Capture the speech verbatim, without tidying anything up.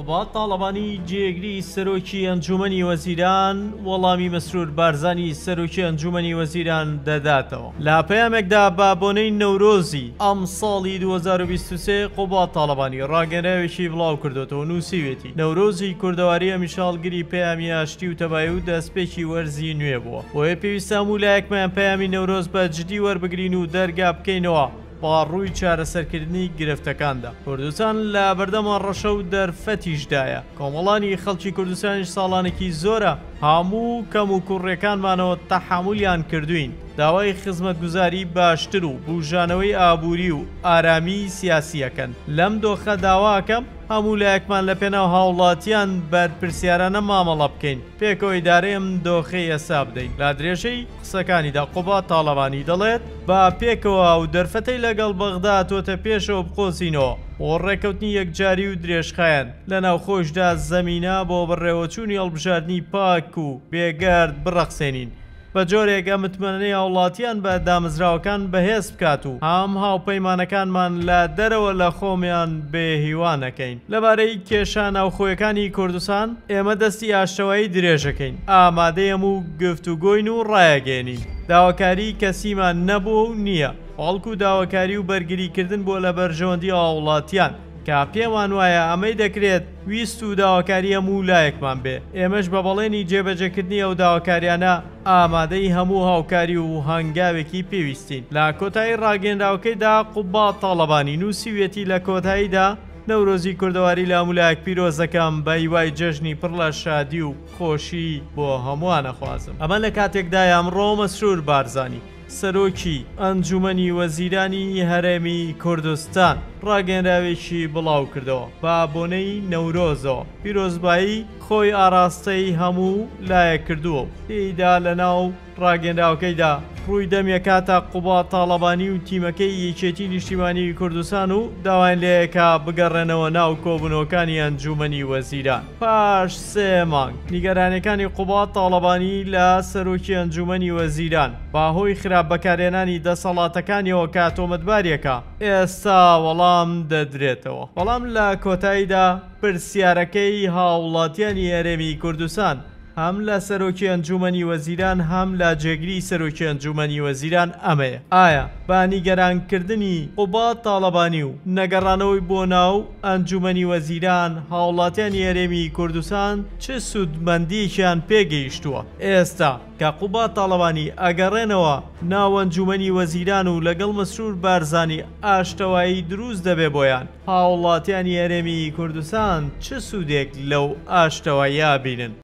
قوبات تاڵەبانی جێگری سەرۆکی ئەنجومەنی وەزیران وەڵامی مەسرور بارزانی سەرۆکی ئەنجومەنی وەزیران دەداتەوە. لا پەیامێکدا بە بۆنەی نەورۆزی ئەم ساڵی دوو هەزار و بیست و سێ قوبات تاڵەبانی ڕاگەنراوێکی بڵاو کردوێتەوە نووسیوێتی نەورۆزی کوردەواری ئەمیشاڵگری پەیامی ئاشتی و تەبایی و دەستپێکی وەرزی نوێ بووە. بۆیە پێویستە هەموو لایەکمان پەیامی نەورۆز بە جدی وەربگرین و دەرگا بکەینەوە باڕووی چارەسەرکردنی گرفتەکاندا. کوردستان لە بەردەما ڕەشە و دەرفەتیشدایە. کۆمەڵانی خەڵکی کوردستانیش ساڵانێکی زۆرە هەموو کەم و کوڕیەکانمانەوە تەحمولیان کردوین. داوای خزمەتگوزاری باشتر و بوژانەوەی ئابووری و ئارامی سیاسیەکەن. لەم دۆخە داواکەم هەموو لایەکمان لە پێناو هاوڵاتیان بەرپرسیارانە مامەڵە بکەین پێکەوەی دارەیەم دۆخەی ئێسا بدەین. لا درێژەی قسەکانیدا قوبات تاڵەبانی دەڵێت با پێکەوە و دەرفەتەی لەگەڵ بەغدا تۆتە پێشەوە بقۆزینەوە بۆ ڕێکەوتنی یەکجاری و درێژخایەن لە ناوخۆشدا زەمینە بۆ بڕێوەچوونی هەڵبژاردننی پاک و بێگارد بڕەخسێنین. بە جۆرێکە متمەنەی هاوڵاتیان بە دامەزراوەکان بەهێز بکات و هەم هاوپەیمانەکانمان لە دەرەوە لە خۆمیان بێهیوانەکەین. لەبارەی کێشە ناوخۆیەکانی کوردستان ئێمە دەستی ئاشتەوایی درێژەکەین. ئامادەیەم و گفتوگۆین و ڕایەگەێنین. داواکاری کەسیمان نەبوو و نییە. بەڵکو داواکاری و بەرگریکردن بۆ لە بەرژەوەندی هاوڵاتیان کە پێمان وایە ئەمەی دەکرێت ویست و داواکاری هەموو لایەکمان بێ. ئێمەش بە بەڵێنی جێبەجێکردنی ئەو داواکاریانە ئامادەی هەموو هاوکاری و هەنگاوێکی پێویستین. لە کۆتایی ڕاگەندراوەکەیدا قوبات تاڵەبانی نووسیوێتی لە کۆتاییدا نەورۆزی کوردەواری لە هەموولایەک پیرۆزەکەم بە هیوای جەژنی پڕ لە شادی و خۆشی بۆ هەمووانە خوازم. ئەمە لە کاتێکدا ئەمڕۆ مەسرور بارزانی سەرۆکی ئەنجومەنی وەزیرانی هەرێمی کوردستان ڕاگەنراوێکی بڵاو کردەوە با بۆنەی نەورۆزەوە. پیرۆزبایی خۆی ئاراستەی هەموو لایەک کردووە و تێیدا لە ناو ڕاگەندراوەکەیدا ڕووی دەمێکاتە قوبات تاڵەبانی و تیمەکەی یەکێتی نیشتیمانی کوردستان و داوایان لێیەکە بگەڕێنەوە ناو کۆبوونەوەکانی ئەنجومەنی وەزیران. پاش سێ مانگ نیگەرانیەکانی قوبات تاڵەبانی لە سەرۆکی ئەنجومەنی وەزیران باهۆی خراپ بەکارهێنانی دەسەڵاتەکانیەوە کە تۆمەتباریەکە ئێستا وەڵام دەدرێتەوە. بەڵام لە کۆتاییدا پرسیارەکەی هاوڵاتیانی هەرێمی کوردستان هەم لە سەرۆکی ئەنجومەنی وەزیران هەم لە جێگری سەرۆکی ئەنجومەنی وەزیران ئەمەیە: ئایا با نیگەرانکردنی قوبات تاڵەبانی و نەگەڕانەوەی بۆ ناو ئەنجومەنی وەزیران هاوڵاتیانی هەرێمی کوردستان چ سوودمەندیەکیان پێگەیشتووە؟ ئێستا کە قوبات تاڵەبانی ئەگەڕێنەوە ناو ئەنجومەنی وەزیران و لەگەڵ مەسرور بارزانی ئاشتەوایی دروست دەبێ بۆیان، هاوڵاتیانی هەرێمی کوردستان چ سوودێک لەو ئاشتەواییە بینن؟